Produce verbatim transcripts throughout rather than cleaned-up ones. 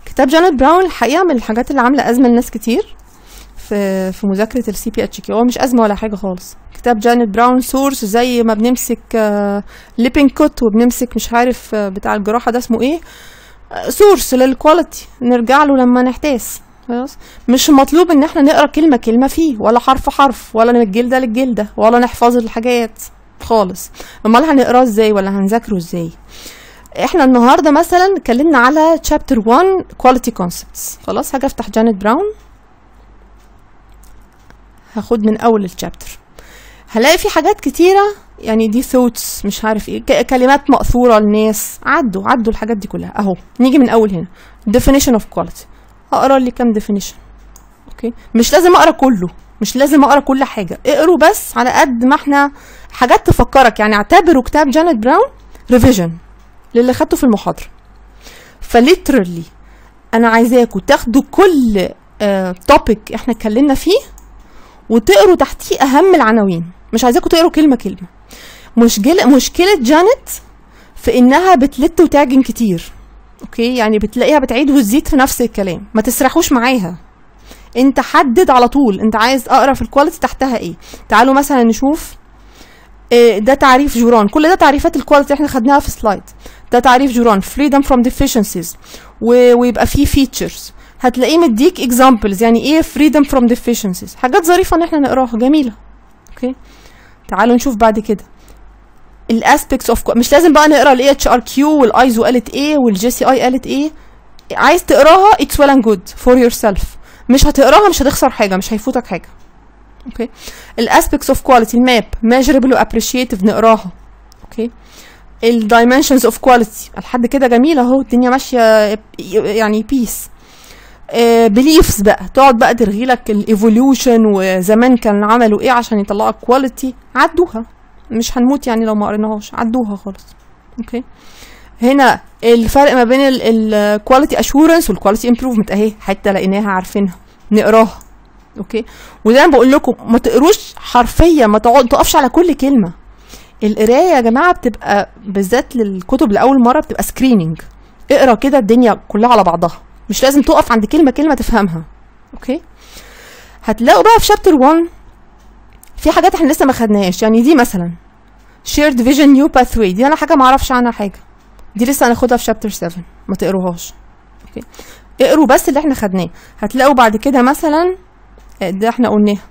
كتاب جانيت براون الحقيقه من الحاجات اللي عامله ازمه لناس كتير في في مذاكره السي بي اتش كيو. هو مش ازمه ولا حاجه خالص. كتاب جانيت براون سورس زي ما بنمسك ليبينج كوت وبنمسك مش عارف بتاع الجراحه ده اسمه ايه، سورس للكواليتي نرجع له لما نحتاس. خلاص مش مطلوب ان احنا نقرا كلمه كلمه فيه، ولا حرف حرف، ولا من الجلده للجلده، ولا نحفظ الحاجات خالص. امال هنقراه ازاي ولا هنذاكره ازاي؟ احنا النهارده مثلا اتكلمنا على تشابتر واحد كواليتي كونسبتس. خلاص هاجي افتح جانيت براون، هاخد من اول الشابتر، هلاقي في حاجات كتيره يعني دي ثوتس مش عارف ايه، كلمات مأثوره للناس، عدوا عدوا الحاجات دي كلها اهو. نيجي من اول هنا definition of quality، هقرا لي كام definition. اوكي مش لازم اقرا كله، مش لازم اقرا كل حاجه، اقروا بس على قد ما احنا حاجات تفكرك. يعني اعتبروا كتاب جانيت براون ريفيجن للي خدته في المحاضره. فليترالي انا عايزاكم تاخدوا كل توبيك uh, احنا اتكلمنا فيه وتقروا تحتيه اهم العناوين، مش عايزاكم تقروا كلمه كلمه. مشكله مشكله جانيت في انها بتلت وتاجن كتير. اوكي يعني بتلاقيها بتعيد وتزيد في نفس الكلام، ما تسرحوش معاها. انت حدد على طول انت عايز اقرا في الكواليتي تحتها ايه. تعالوا مثلا نشوف ده تعريف جوران، كل ده تعريفات الكواليتي احنا خدناها في سلايد. ده تعريف جوران freedom from deficiencies، ويبقى فيه features هتلاقيه مديك examples يعني ايه freedom from deficiencies، حاجات ظريفه ان احنا نقراها جميله. اوكي تعالوا نشوف بعد كده الاسبيكتس اوف، مش لازم بقى نقرا الاي اتش ار كيو والايزو قالت ايه والجي سي اي قالت ايه. عايز تقراها it's well and good for yourself، مش هتقراها مش هتخسر حاجه، مش هيفوتك حاجه. اوكي الاسبيكتس اوف كواليتي، الماب measurable وappreciative نقراها. اوكي الدايمنشنز اوف كواليتي لحد كده جميله اهو، الدنيا ماشيه يعني بيس. بليفز بقى تقعد بقى ترغي لك الايفوليوشن وزمان كان عملوا ايه عشان يطلعوا كواليتي، عدوها مش هنموت يعني لو ما قريناهاش، عدوها خالص. اوكي هنا الفرق ما بين الكواليتي اشورنس والكواليتي امبروفمنت اهي، حته لقيناها عارفينها نقراها. اوكي وزي ما بقول لكم ما تقروش حرفيا، ما تقعد تقفش على كل كلمه. القرايه يا جماعه بتبقى بالذات للكتب لاول مره بتبقى سكريننج، اقرا كده الدنيا كلها على بعضها، مش لازم تقف عند كلمه كلمه تفهمها. اوكي هتلاقوا بقى في شابتر واحد في حاجات احنا لسه ما خدناهاش. يعني دي مثلا shared vision new pathway، دي انا حاجه ما اعرفش عنها حاجه، دي لسه هناخدها في شابتر سبعة، ما تقروهاش. اوكي اقروا بس اللي احنا خدناه. هتلاقوا بعد كده مثلا ده احنا قلناها،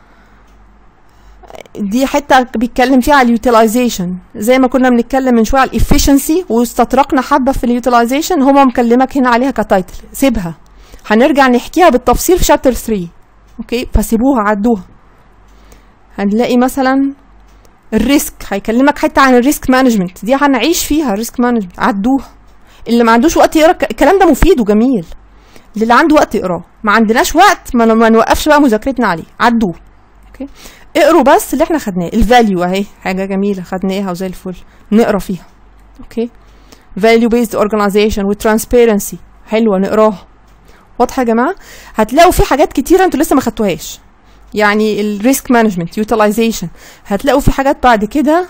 دي حته بيتكلم فيها على اليوتيلايزيشن زي ما كنا بنتكلم من شويه على الافيشنسي واستطرقنا حبه في اليوتيلايزيشن، هما مكلمك هنا عليها كتايتل، سيبها هنرجع نحكيها بالتفصيل في شابتر ثلاثة. اوكي فسيبوها عدوها. هنلاقي مثلا الريسك، هيكلمك حتى عن الريسك مانجمنت، دي هنعيش فيها الريسك مانجمنت، عدوها. اللي ما عندوش وقت يقرا الكلام ده مفيد وجميل، اللي عنده وقت يقراه، ما عندناش وقت ما, ما نوقفش بقى مذاكرتنا عليه، عدوه. اوكي اقروا بس اللي احنا خدناه. الفاليو اهي حاجه جميله خدناها وزي الفل، نقرا فيها. اوكي value based organization وترانسبيرنسي حلوه نقراها. واضحه يا جماعه؟ هتلاقوا في حاجات كتيره انتوا لسه ما خدتوهاش، يعني الريسك مانجمنت يوتيلايزيشن. هتلاقوا في حاجات بعد كده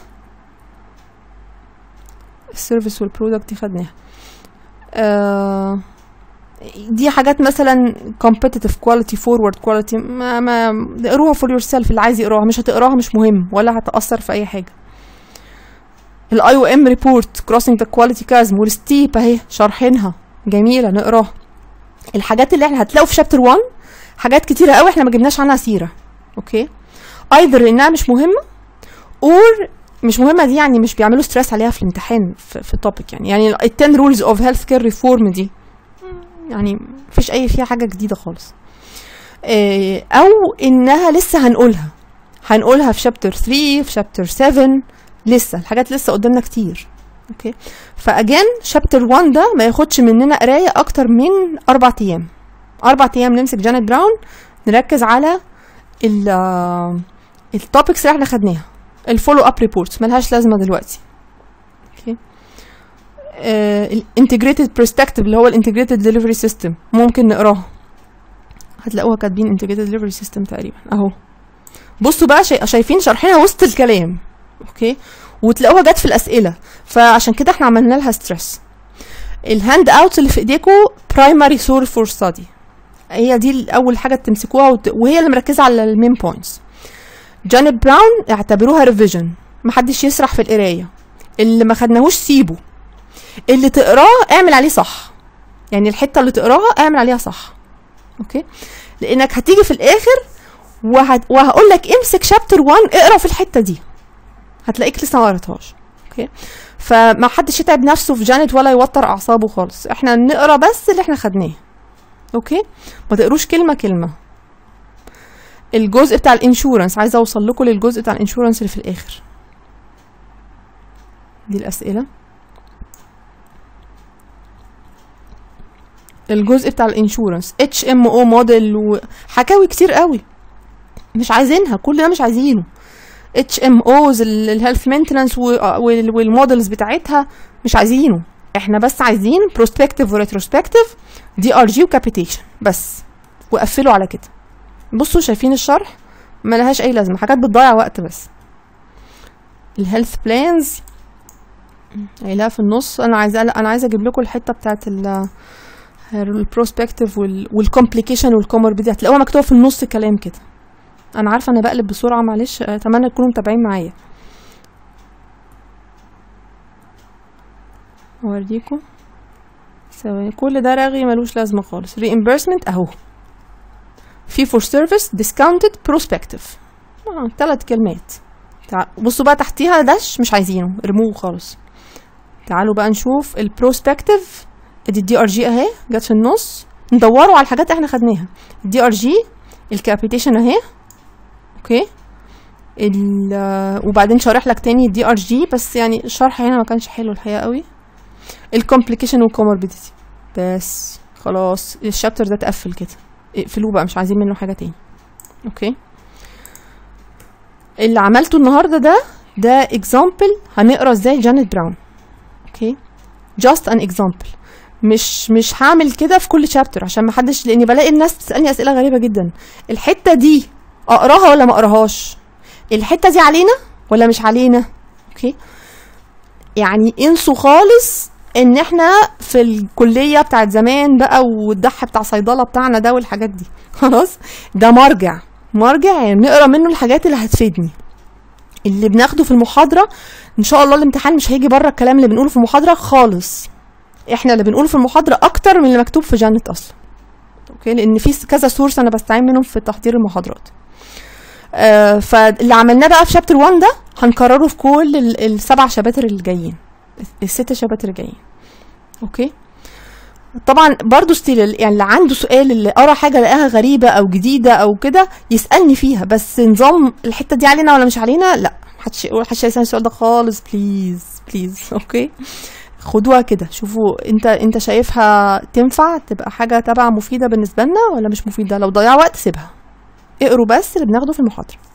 السيرفيس والبرودكت دي خدناها. آه دي حاجات مثلا competitive quality forward quality، ما ما اقروها for yourself، اللي عايز يقراها، مش هتقراها مش مهم ولا هتأثر في اي حاجه. الاي او ام ريبورت crossing the quality chasm والستيب اهي شارحينها جميله نقراها. الحاجات اللي احنا هتلاقوا في شابتر واحد حاجات كتيره قوي احنا ما جبناش عنها سيره. اوكي ايذر انها مش مهمه اور مش مهمه، دي يعني مش بيعملوا ستريس عليها في الامتحان في, في التوبيك. يعني يعني ال ten rules of healthcare reform دي يعني مفيش اي فيها حاجه جديده خالص. اه او انها لسه هنقولها هنقولها في شابتر ثلاثة في شابتر سبعة، لسه الحاجات لسه قدامنا كتير. اوكي فاجان شابتر واحد ده ما ياخدش مننا قرايه اكتر من اربع ايام اربع ايام نمسك جانيت براون نركز على التوبكس اللي احنا خدناها. الفولو اب ريبورتس ملهاش لازمه دلوقتي. اوكي الانتجريتد برسبكتيف اللي هو الانتجريتد ديليفري سيستم ممكن نقراها، هتلاقوها كاتبين انتجريتد ديليفري سيستم تقريبا اهو. بصوا بقى شايفين شرحينها وسط الكلام. اوكي وتلاقوها جت في الاسئله، فعشان كده احنا عملنا لها ستريس. الهاند اوتس اللي في ايديكم برايمري سورس فور ستادي، هي دي اول حاجه تمسكوها وت... وهي اللي مركزه على المين بوينتس. جانيت براون اعتبروها ريفيجن، محدش يسرح في القرايه، اللي ما خدناهوش سيبه، اللي تقراه اعمل عليه صح، يعني الحته اللي تقراها اعمل عليها صح. اوكي، لانك هتيجي في الاخر وهت... وهقول لك امسك شابتر واحد اقرا في الحته دي، هتلاقيك لسه ما قريتهاش. اوكي، فما حدش يتعب نفسه في جانيت ولا يوتر اعصابه خالص، احنا نقرا بس اللي احنا خدناه. اوكي، ما تقروش كلمه كلمه. الجزء بتاع الانشورنس، عايزه اوصل لكم للجزء بتاع الانشورنس اللي في الاخر. دي الاسئله. الجزء بتاع الانشورنس اتش ام او موديل وحكاوي كتير قوي مش عايزينها، كل ده مش عايزينه. اتش ام اوز الهيلث مينتنانس والمودلز بتاعتها مش عايزينه، احنا بس عايزين بروسبكتيف وريتروسبكتيف، دي ار جي وكابيتيشن بس، وقفلوا على كده. بصوا شايفين الشرح ما لهاش اي لازمه، حاجات بتضيع وقت بس. الهيلث بلانز قايلها في النص، انا عايزه انا عايزه اجيب لكم الحته بتاعت البروسبكتيف والكومبليكيشن والكوموربيدي، هتلاقوها مكتوبه في النص كلام كده. انا عارفه انا بقلب بسرعه معلش، اتمنى تكونوا متابعين معايا. اوريكم ثواني، كل ده رغي ملوش لازمه خالص. reimbursement اهو، في for service discounted prospective، اه ثلاث كلمات. بصوا بقى تحتيها داش مش عايزينه، ارموه خالص. تعالوا بقى نشوف البروسبكتيف، ادي الدي ار جي اهي جت في النص، ندوروا على الحاجات احنا خدناها. الدي ار جي، الكابيتيشن اهي، اوكي، وبعدين شارح لك تاني الدي ار جي، بس يعني الشرح هنا ما كانش حلو الحقيقه قوي. الكومبليكيشن والكوموربيديتي بس، خلاص الشابتر ده اتقفل كده، اقفلوه بقى مش عايزين منه حاجه تاني. اوكي، اللي عملته النهارده ده ده اكزامبل هنقرا ازاي جانيت براون. اوكي، جاست ان اكزامبل، مش مش هعمل كده في كل شابتر عشان ما حدش، لاني بلاقي الناس بتسالني اسئله غريبه جدا. الحته دي اقراها ولا ما اقراهاش؟ الحته دي علينا ولا مش علينا؟ اوكي، يعني انسوا خالص ان احنا في الكليه بتاعت زمان بقى والدح بتاع صيدله بتاعنا ده والحاجات دي، خلاص ده مرجع مرجع يعني نقرا منه الحاجات اللي هتفيدني. اللي بناخده في المحاضره ان شاء الله الامتحان مش هيجي بره الكلام اللي بنقوله في المحاضره خالص، احنا اللي بنقوله في المحاضره اكتر من اللي مكتوب في جانت اصلا. اوكي، لان في كذا سورس انا بستعين منهم في تحضير المحاضرات. آه فاللي عملناه بقى في شابتر واحد ده هنكرره في كل السبع شباتر اللي جايين، الست شباتر الجايين. اوكي، طبعا برضو ستيل يعني اللي عنده سؤال، اللي قرا حاجه لقاها غريبه او جديده او كده يسالني فيها، بس نظام الحته دي علينا ولا مش علينا لا، محدش يقول محدش يسال السؤال ده خالص، بليز بليز. اوكي، خدوها كده، شوفوا انت انت شايفها تنفع تبقى حاجه تبع مفيده بالنسبه لنا ولا مش مفيده. لو ضيع وقت سيبها، اقروا بس اللي بناخده في المحاضره.